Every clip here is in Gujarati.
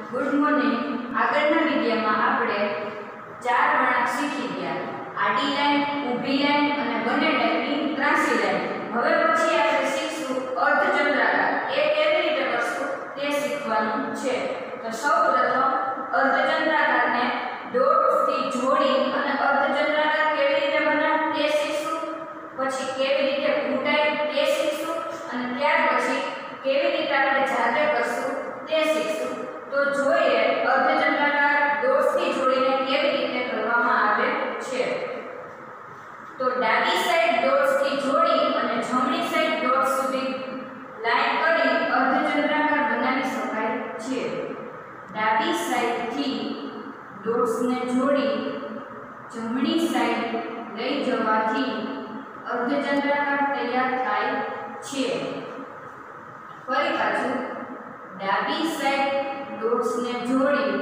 Good morning. આગળના વિડિયોમાં આપણે ચાર વળાંક શીખી ગયા, આડી લાઈન, ઊભી લાઈન અને બંને ટાઈપની ત્રાંસી લાઈન। હવે પછી આપણે શીખશું અર્ધચંદ્રાકાર, એ કેવી રીતે કરશું તે શીખવાનું છે। તો સૌપ્રથમ અર્ધચંદ્રાકારને ડોટથી જોડી અને અર્ધચંદ્રાકાર કેવી રીતે બનાવવું તે શીખશું, પછી કેવી રીતે ઘૂંટાય તે શીખશું અને ત્યાર પછી કેવી રીતે આપણે જાતે કરશું તે શીખશું। તો જોઈએ અર્ધચંદ્રાકાર ડોટ્સથી જોડીને કેવી રીતે કરવામાં આવે છે। તો ડાબી સાઈડ ડોટ્સથી જોડી અને જમણી સાઈડ ડોટ્સ સુધી લાઈન કરી અર્ધચંદ્રાકાર બનાવી શકાય છે। ડાબી સાઈડથી ડોટ્સને જોડી જમણી સાઈડ લઈ જવાથી અર્ધચંદ્રાકાર તૈયાર થાય છે। ફરી પાછું ડાબી સાઈડ ડોટ્સને જોડી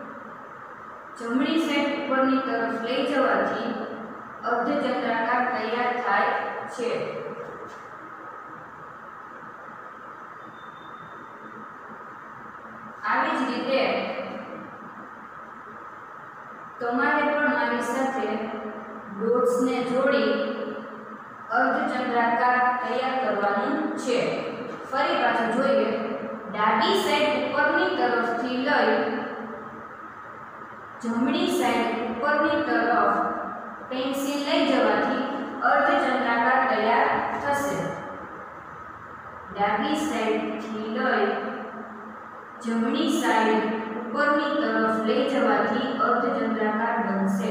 જમણી સાઈડ ઉપરની તરફ લઈ જવાથી અર્ધચંદ્રાકાર તૈયાર થાય છે। આવી જ રીતે તમારે પણ મારી સાથે ડોટ્સને જોડી અર્ધચંદ્રાકાર તૈયાર કરવાનું છે। ફરી પાછું જોઈએ, ડાબી સાઈડ ઉપરની તરફથી લઈ જમણી સાઈડ ઉપરની તરફ પેન્સિલ લઈ જવાથી અર્ધચંદ્રાકાર તૈયાર થશે। ડાબી સાઈડથી લઈ જમણી સાઈડ ઉપરની તરફ લઈ જવાથી અર્ધચંદ્રાકાર બનશે।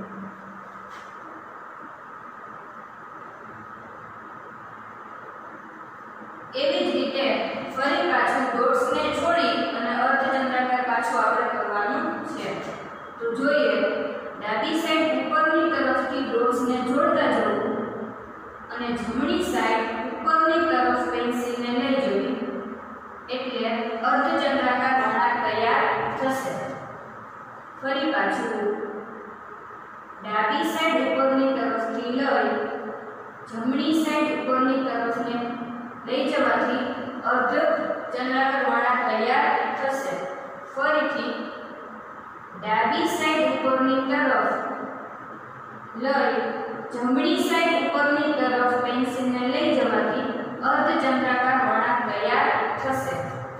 એવી જ રીતે ફરી પાછું ડોટ્સને છોડી અને અર્ધચંદ્રાકાર પાછું આપણે કરવાનું છે। તો જોઈએ, ડાબી સાઈડ ઉપરની તરફથી ડોટ્સને જોડતા જવું અને જમણી સાઈડ ઉપરની તરફ પેન્સિલને લઈ જવી એટલે અર્ધચંદ્રાકાર વળાંક તૈયાર થશે। ફરી પાછું ડાબી સાઈડ ઉપરની તરફથી લઈ જમણી સાઈડ ઉપરની તરફને લઈ જવાથી અર્ધચંદ્રાકાર વળાંક તૈયાર થશે। ફરીથી ડાબી સાઈડ ઉપરની તરફ લઈ જમણી સાઈડ ઉપરની તરફ પેન્સિલને લઈ જવાથી અર્ધચંદ્રાકાર વળાંક તૈયાર થશે।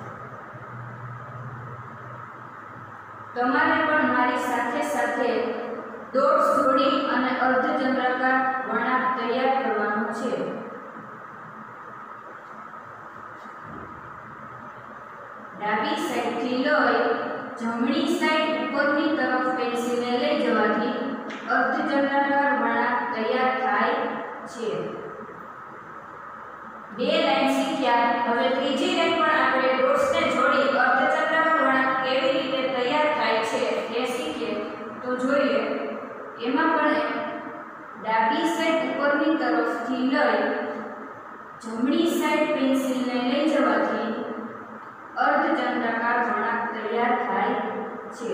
તમારે પણ મારી સાથે સાથે ડોટ્સ જોડી અને અર્ધચંદ્રાકાર વળાંક તૈયાર કરવાનું છે। ડાબી સાઈડથી લઈ જમણી સાઈડ ઉપરની તરફ પેન્સિલને લઈ જવાથી અર્ધચંદ્રાકાર વળાંક તૈયાર થાય છે। બે લાઈન શીખ્યા, હવે ત્રીજી લાઈન પણ આપણે ડોટ્સને જોડી અર્ધચંદ્રાકાર વળાંક કેવી રીતે તૈયાર થાય છે તે શીખીએ। તો જોઈએ, એમાં પણ ડાબી સાઈડ ઉપરની તરફથી લઈ જમણી સાઈડ પેન્સિલને લઈ જવાથી અર્ધચંદ્રાકાર વળાંક તૈયાર થાય છે।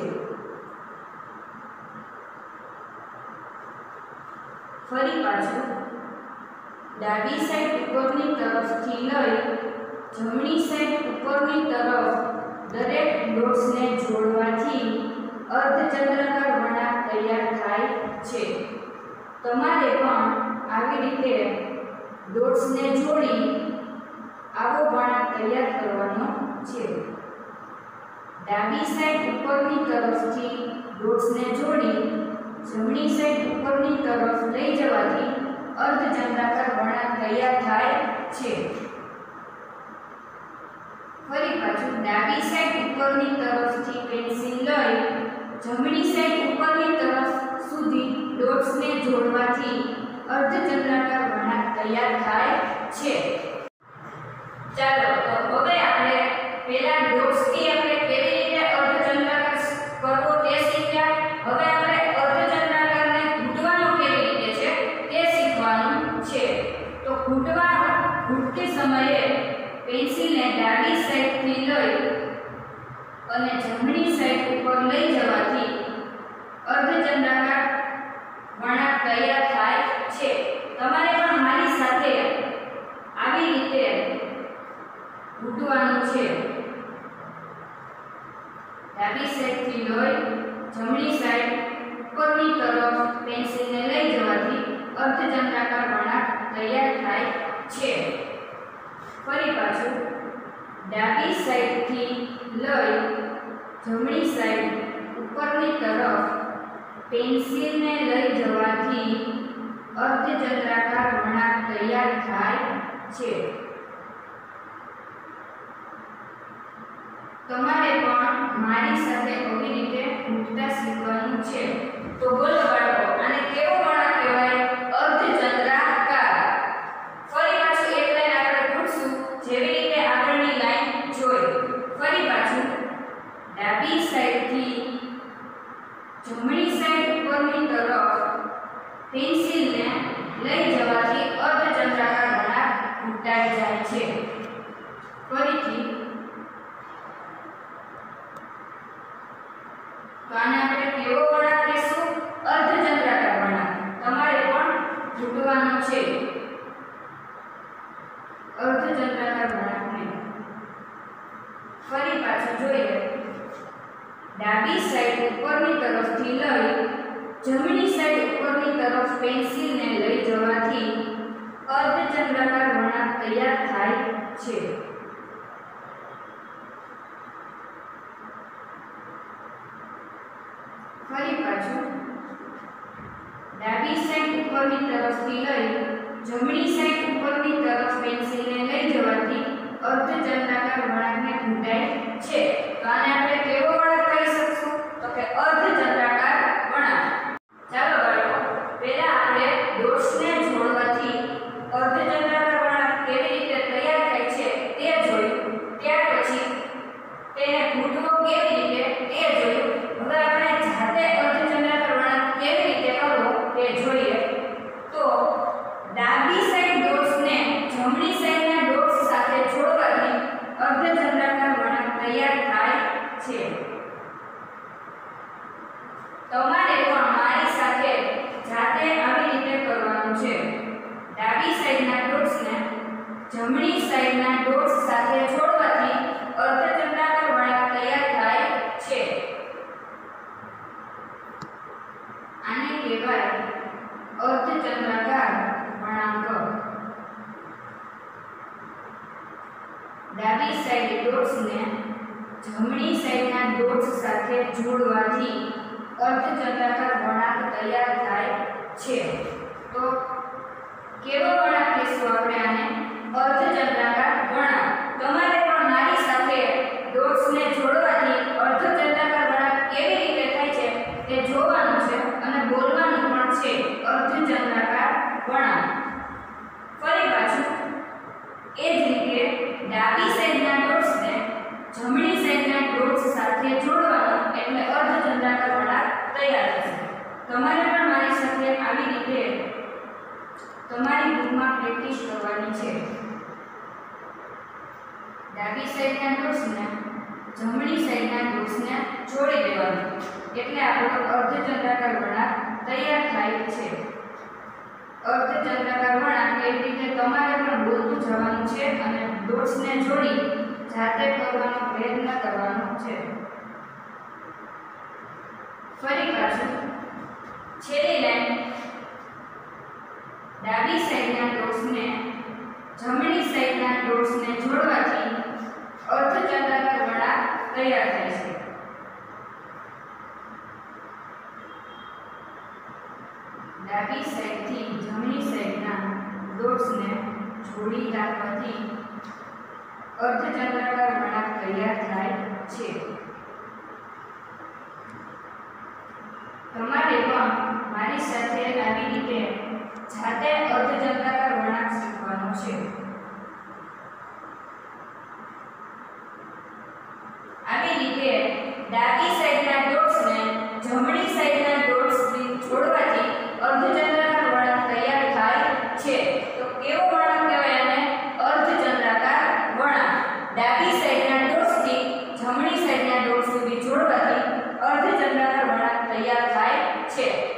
ફરી પાછું ડાબી સાઈડ ઉપરની તરફથી લઈ જમણી સાઈડ ઉપરની તરફ દરેક ડોટ્સને જોડવાથી અર્ધચંદ્રાકાર વળાંક તૈયાર થાય છે। તમારે પણ આવી રીતે ડોટ્સને જોડી આવો વળાંક તૈયાર કરવાનો છે। ડાબી સાઈડ ઉપરની તરફથી ડોટ્સને જોડી જમણી સાઈડ ઉપરની તરફ લઈ જવાથી અર્ધચંદ્રાકાર વળાંક તૈયાર થાય છે। ફરી પાછું ડાબી સાઈડ ઉપરની તરફથી પેન્સિલ લઈ જમણી સાઈડ ઉપરની તરફ સુધી ડોટ્સને જોડવાથી અર્ધચંદ્રાકાર વળાંક તૈયાર થાય છે। ચાલો તો હવે આપણે પહેલા ડોટ્સથી આપણે કેવી રીતે અર્ધચંદ્રાકાર કરવો તે શીખ્યા। હવે આપણે અર્ધચંદ્રાકારને ઘૂંટવાનો કેવી રીતે છે તે શીખવાનું છે। તો ઘૂંટતી સમયે પેન્સિલને ડાબી સાઈડથી લઈ અને જમણી સાઈડ ઉપર લઈ જવાથી અર્ધચંદ્રાકાર વળાંક તૈયાર થાય છે। તમારે પણ મારી સાથે આવી રીતે ઘૂંટવાનું છે। ડાબી સાઈડથી લઈ જમણી સાઈડ ઉપરની તરફ પેન્સિલને લઈ જવાથી અર્ધચંદ્રાકાર વળાંક તૈયાર થાય છે. ફરી પાછું ડાબી સાઈડથી લઈ જમણી સાઈડ ઉપરની તરફ પેન્સિલને લઈ જવાથી અર્ધચંદ્રાકાર વળાંક તૈયાર થાય છે. તમારે પણ મારી સાથે આવી રીતે મૂકતા શીખવાનું છે. તો બોલો બાળકો, આને કેવો વળાંક કહેવાય? અર્ધચંદ્રાકાર. ફરી પાછું એક લાઈન આપણે પૂછશું, જેવી રીતે આગળની લાઈન જોઈ. ફરી પાછું ડાબી સાઈડથી જમણી સાઈડ ઉપરની તરફ પેન્સિલને લઈ જવાથી અર્ધચંદ્રાકાર વળાંક ઘૂંટાઈ જાય છે. ફરીથી તો આને આપણે કેવો વળાંક કહેશું? અર્ધચંદ્રાકાર વળાંક. તમારે પણ ઘૂંટવાનો છે અર્ધચંદ્રાકાર વળાંકને. ફરી પાછું જોઈએ. ડાબી સાઈડ ઉપરની તરફથી લઈ જમણી સાઈડ ઉપરની તરફ પેન્સિલને લઈ જવાથી અર્ધચંદ્રાકાર વળાંક તૈયાર થાય છે. ફરી પાછું ડાબી સાઈડ ઉપરની તરફથી લઈ જમણી સાઈડ ઉપરની તરફ પેન્સિલને લઈ જવાથી અર્ધચંદ્રાકાર વળાંકને ઘૂંટાય છે. તો આને આપણે કેવો વળાંક કહી શકશું? તો કે અર્ધચંદ્રાકાર વળાંક. ચાલો બાળકો, પહેલા આપણે ડોટ્સને જોડવાથી અર્ધચંદ્રાકાર વળાંક કેવી રીતે તૈયાર થાય છે તે જોયું. ત્યાર પછી તેને ઘૂંટવો કેવી રીતે તે જોયું. હવે આપણે જાતે અર્ધચંદ્રાકાર વળાંક કેવી રીતે કરવો તે જોઈએ. તો ડાબી સાઈડ ડોટ્સને જમણી સાઈડના ડોટ્સ સાથે જોડવાથી અર્ધચંદ્રાકાર વળાંક તૈયાર થાય છે. તમારે પણ મારી સાથે જાતે આવી રીતે કરવાનું છે. ડાબી સાઈડના ડોટ્સને જમણી સાઈડના ડોટ્સ સાથે જોડવાથી અર્ધચંદ્રાકાર વળાંક તૈયાર થાય છે. આને કહેવાય અર્ધચંદ્રાકાર વળાંક. ડાબી સાઈડ ડોટ્સને જમણી સાઈડના ડોટ્સ સાથે જોડવાથી અર્ધચંદ્રાકાર વળાંક તૈયાર થાય છે. તો કેવો વળાંક કહેશું આપણે આને? અર્ધચંદ્રાકાર વળાંક. તમારે પણ મારી સાથે ડોટ્સને જોડવાથી અર્ધચંદ્રાકાર વળાંક કેવી રીતે થાય છે તે જોવાનું છે અને બોલવાનું પણ છે. અર્ધચંદ્રાકાર વળાંક. ફરી પાછું એ જ રીતે ડાબી સાઈડના ડોટ્સને જમણી સાઈડના ડોટ્સ સાથે જોડવાનું એટલે અર્ધચંદ્રાકાર વળાંક તૈયાર થશે. તમારે પણ મારી સાથે આવી રીતે તમારી બુકમાં પ્રેક્ટિસ કરવાની છે. ડાબી સાઈડના ડોટ્સને જમણી સાઈડના ડોટ્સને જોડી દેવાનું એટલે આપણો અર્ધચંદ્રાકાર વળાંક તૈયાર થાય છે. અર્ધચંદ્રાકાર વળાંક એવી રીતે તમારે પણ બોલતું જવાનું છે અને ડોટ્સને જોડી જાતે કરવાનો પ્રયત્ન કરવાનો છે. ફરી પાછું છેલ્લી લાઈન. ડાબી સાઈડના ડોટ્સને જમણી સાઈડના ડોટ્સને જોડવાથી અર્ધચંદ્રાકાર વળાંક તૈયાર થાય છે. ડાબી સાઈડથી જમણી સાઈડના ડોટ્સને જોડી રાખવાથી અર્ધચંદ્રાકાર વળાંક તૈયાર થાય છે. તમારે પણ મારી સાથે આવી રીતે જાતે અર્ધચંદ્રાકાર વળાંક શીખવાનો છે. આવી રીતે ડાબી સાઈડના ડોટ્સને જમણી સાઈડના ડોટ્સથી જોડવાથી અર્ધચંદ્રાકાર વળાંક તૈયાર થાય છે. તો કેવો વળાંક કહેવાય આને? અર્ધચંદ્રાકાર વળાંક. ડાબી સાઈડના ડોટ્સથી જમણી સાઈડના ડોટ્સ સુધી જોડવાથી અર્ધચંદ્રાકાર વળાંક તૈયાર થાય છે.